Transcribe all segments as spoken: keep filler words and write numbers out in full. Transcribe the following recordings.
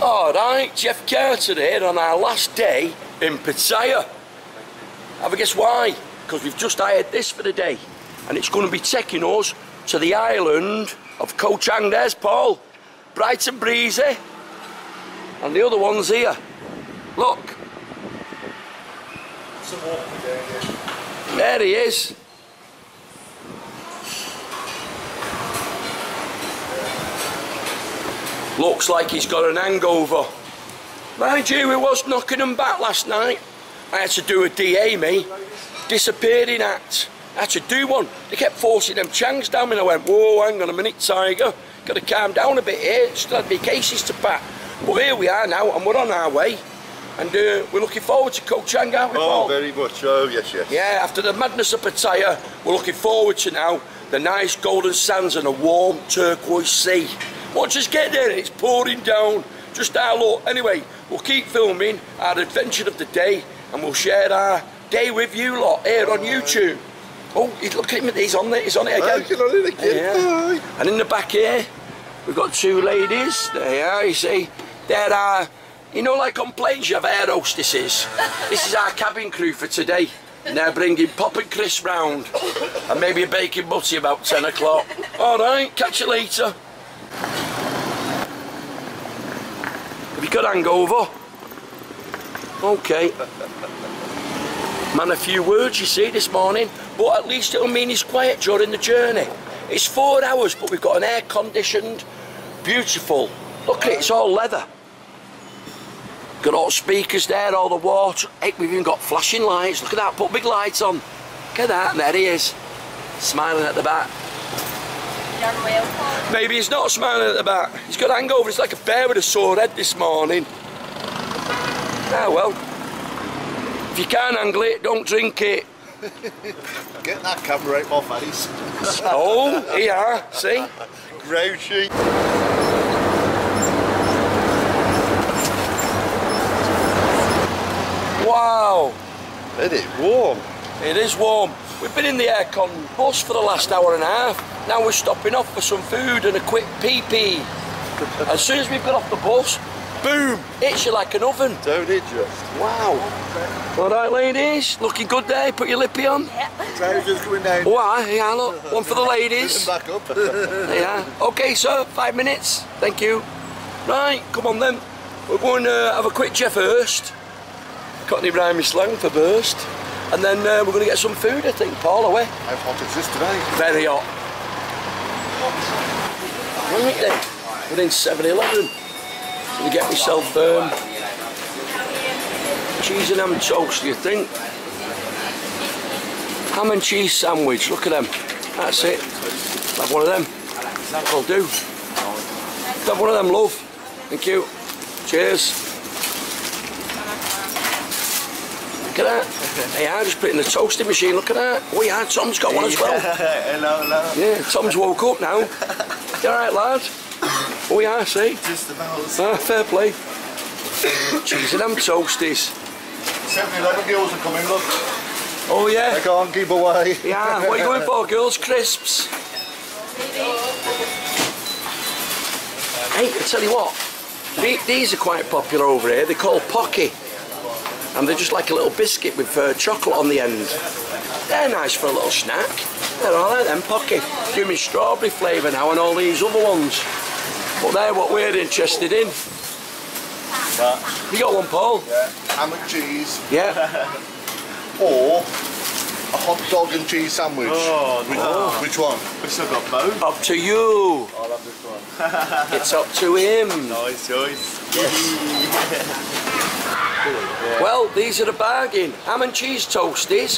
Alright, Geoff Carter here on our last day in Pattaya. Have a guess why? Because we've just hired this for the day, and it's going to be taking us to the island of Koh Chang. There's Paul, bright and breezy, and the other one's here. Look. There he is. Looks like he's got an hangover. Mind you, he was knocking them back last night. I had to do a D A, me. Disappearing act. I had to do one. They kept forcing them changs down me, and I went, whoa, hang on a minute, Tiger. Got to calm down a bit here. Still had my cases to pack. But here we are now, and we're on our way. And uh, we're looking forward to Koh Chang, aren't we, Paul? Oh, very much. Oh, yes, yes. Yeah, after the madness of Pattaya, we're looking forward to now the nice golden sands and a warm turquoise sea. Once us get there, it's pouring down. Just our luck. Anyway, we'll keep filming our adventure of the day, and we'll share our day with you lot here on YouTube. Oh, look at him, he's on there, he's on it again. He's on it again. Yeah. And in the back here, we've got two ladies. There you are, you see. There are, you know, like on planes you have air hostesses. This is our cabin crew for today. And they're bringing pop and crisp round. And maybe a bacon butty about ten o'clock. Alright, catch you later. Have you got hangover? Okay. Man, a few words you see this morning, but at least it'll mean he's quiet during the journey. It's four hours, but we've got an air conditioned, beautiful. Look at it, it's all leather. Got all the speakers there, all the water. Hey, we've even got flashing lights. Look at that, put big lights on. Look at that, and there he is, smiling at the back. Maybe he's not smiling at the back. He's got hangover. It's like a bear with a sore head this morning. Ah well. If you can't handle it, don't drink it. Get that camera out my face. Oh, yeah, see? Grouchy. Wow. Isn't it warm? It is warm. We've been in the aircon bus for the last hour and a half. Now we're stopping off for some food and a quick pee-pee. As soon as we've got off the bus, boom, hits you like an oven. Don't it just? Wow. All right, ladies, looking good there. Put your lippy on. Yeah. Trousers going down. Why? Yeah, look. One for the ladies. Back up. Yeah. Okay, sir. Five minutes. Thank you. Right, come on then. We're going to have a quick Geoff first. Cockney rhymey slang for burst. And then uh, we're going to get some food, I think, Paul, away. How hot is this today? Very hot. Right then, we're in seven eleven. Gonna get myself um, cheese and ham toast, do you think? Ham and cheese sandwich, look at them. That's it. Have one of them. That'll do. Have one of them, love. Thank you. Cheers. Look at that. Hey, I just put it in the toasting machine, look at that. Oh yeah, Tom's got one as well. Hello, hello. Yeah, Tom's woke up now. You alright, lad? Oh yeah, see? Just about. Ah, fair play. Cheese and ham toasties. seven eleven girls are coming, look. Oh yeah? They can't keep away. Yeah, what are you going for, girls? Crisps? Hey, I tell you what, these are quite popular over here. They're called Pocky. And they're just like a little biscuit with uh, chocolate on the end. They're nice for a little snack. They're alright then, Pocky. Give me strawberry flavour now and all these other ones. But they're what we're interested in. That. You got one, Paul? Yeah. Ham and cheese. Yeah. Or a hot dog and cheese sandwich. Oh, which, no. which one? We've still got both. Up to you. I'll have this one. It's up to him. Nice choice. Yes. Well, these are the bargain. Ham and cheese toasties.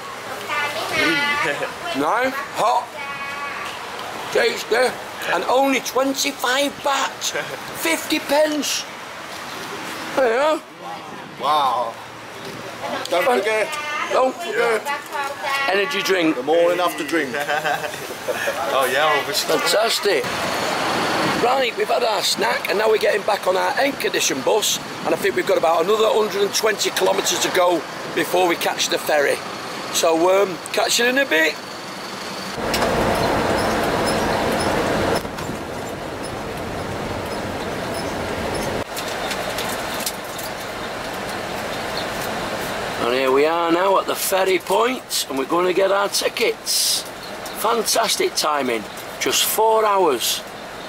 No, hot. Tasty. And only twenty-five baht. fifty pence. There you are. Wow. Don't Fun. forget. Don't forget. Energy drink. The morning after drink. Oh yeah, obviously. Fantastic. Right, we've had our snack and now we're getting back on our air condition bus, and I think we've got about another one hundred and twenty kilometres to go before we catch the ferry. So um, catch you in a bit. at the ferry point and we're going to get our tickets. Fantastic timing, just four hours.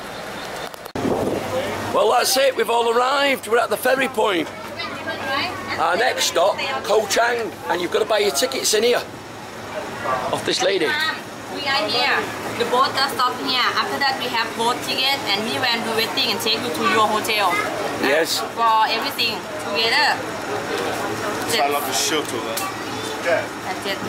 Well, that's it, we've all arrived. We're at the ferry point. Our next stop, Koh Chang, and you've got to buy your tickets in here. Off this lady. We are here. The boat just stopped here. After that, we have boat ticket and minivan do waiting and take you to your hotel. Yes. For everything together. It's like a shuttle then. Yeah. That's it.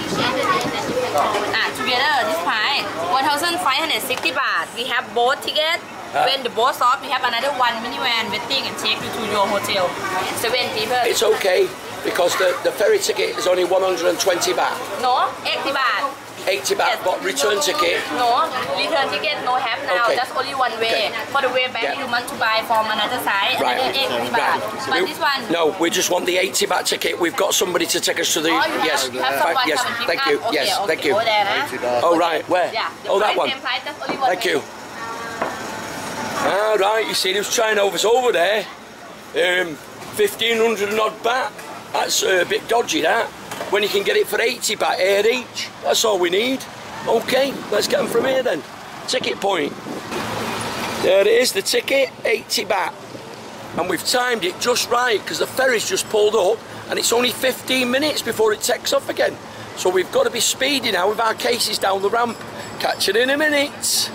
Ah, together, this price, one thousand five hundred sixty baht. We have boat ticket. Uh, when the boat stops, we have another one minivan waiting and take you to your hotel. Seven people. It's okay because the, the ferry ticket is only one hundred twenty baht. No, eighty baht. eighty baht, yes. But return ticket? No, return ticket no have now, okay. just only one way. Okay. For the way back, yeah. You want to buy from another side, right. another eighty baht. Right. But we, this one... No, we just want the eighty baht ticket. We've got somebody to take us to the... Oh, you yes, have, you have someone yes, come and pick thank up. you, Okay, yes, okay, thank you. There, huh? Oh, right, where? Yeah, oh, that one. Same price, just only one thank way. you. Ah, right, you see, those Chinovers over there. Um, fifteen hundred and odd baht. That's uh, a bit dodgy, that. When you can get it for eighty baht air each. That's all we need. Okay, let's get them from here then. Ticket point. There it is, the ticket, eighty baht. And we've timed it just right because the ferry's just pulled up and it's only fifteen minutes before it takes off again. So we've got to be speedy now with our cases down the ramp. Catch it in a minute.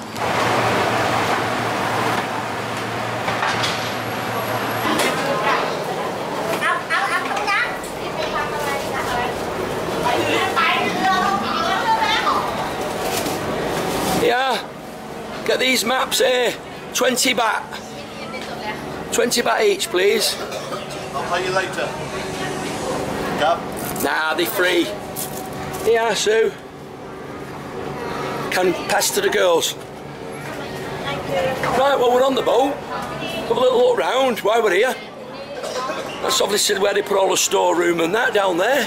Yeah, get these maps here, twenty baht. twenty baht each, please. I'll pay you later. Yep. Nah, they're free. Yeah, Sue. Can pass to the girls. Right, well, we're on the boat. Have a little look round while we're here. That's obviously where they put all the storeroom and that down there.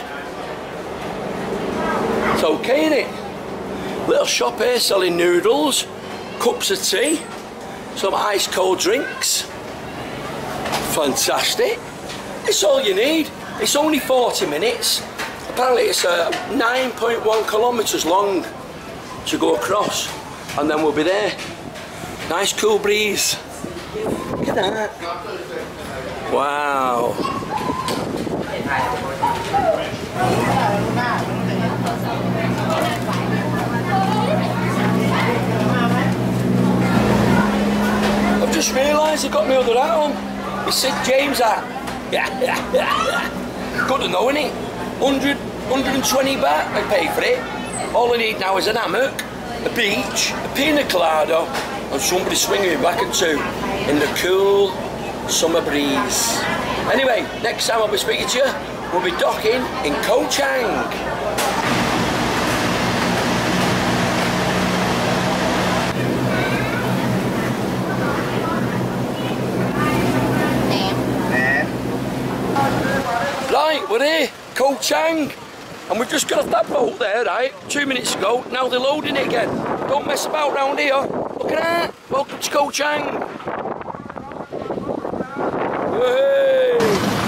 It's okay, innit? Little shop here selling noodles, cups of tea, some ice cold drinks. Fantastic. It's all you need. It's only forty minutes. Apparently it's uh, nine point one kilometres long to go across, and then we'll be there. Nice cool breeze. Look at that. Wow. I've just realised I got my other hat on. It's Sid James hat. Yeah, yeah, yeah. Good to know, innit? one hundred, one hundred twenty baht I pay for it. All I need now is an hammock, a beach, a pina colada, and somebody swinging me back and two in the cool summer breeze. Anyway, next time I'll be speaking to you, we'll be docking in Koh Chang. Right, we're here, Koh Chang, and we've just got off that boat there, right, two minutes ago. Now they're loading it again. Don't mess about round here. Look at that. Welcome to Koh Chang. Hey.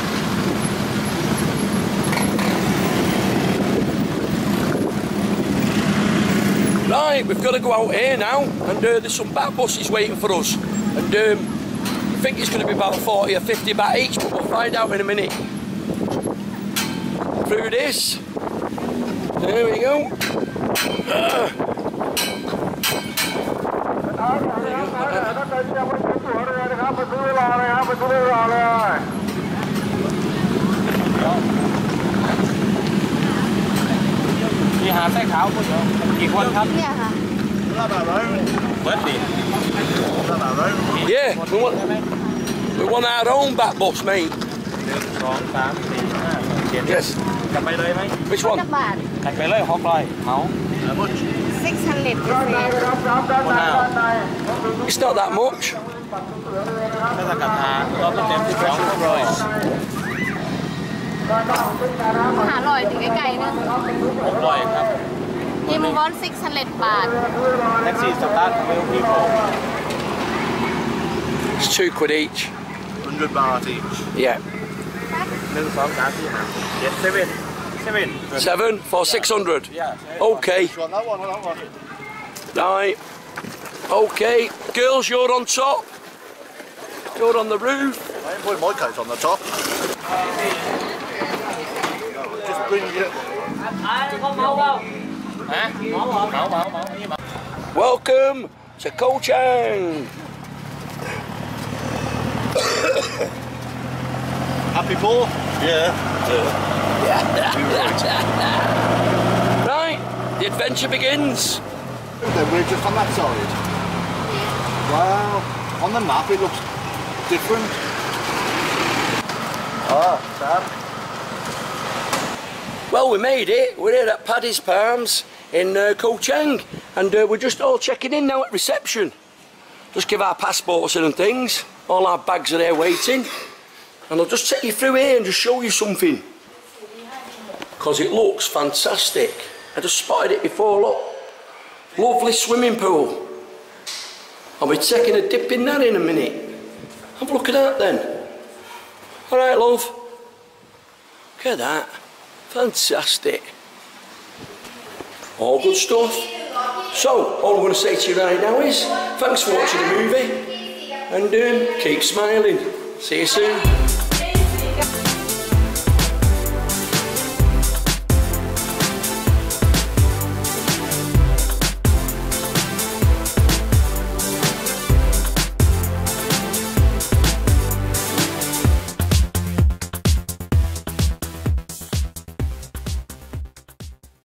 Right, we've got to go out here now, and uh, there's some Baht buses waiting for us. And um, I think it's going to be about forty or fifty baht each, but we'll find out in a minute. Through this. There we go. Uh. Yeah, we want, we want our own Baht bus, mate. Yes. Which one? six hundred. It's not that much. He want six hundred baht. It's two quid each. one hundred baht each. Yeah. Seven. Seven for six hundred? Yeah. Okay. On that one, on that one. Right. Okay. Girls, you're on top. You're on the roof. I ain't putting my coat on the top. Just bring it. Welcome to Koh Chang. Happy Paul? Yeah. Right, the adventure begins. Then we're just on that side. Wow. On the map it looks different. Ah, Sam. Well, we made it. We're here at Paddy's Palms in uh, Koh Chang, and uh, we're just all checking in now at reception. Just give our passports in and things. All our bags are there waiting. And I'll just take you through here and just show you something. Because it looks fantastic. I just spotted it before, look. Lovely swimming pool. I'll be taking a dip in that in a minute. Have a look at that then. Alright, love. Look at that. Fantastic. All good stuff. So, all I'm going to say to you right now is, thanks for watching the movie. And um, keep smiling. See you soon.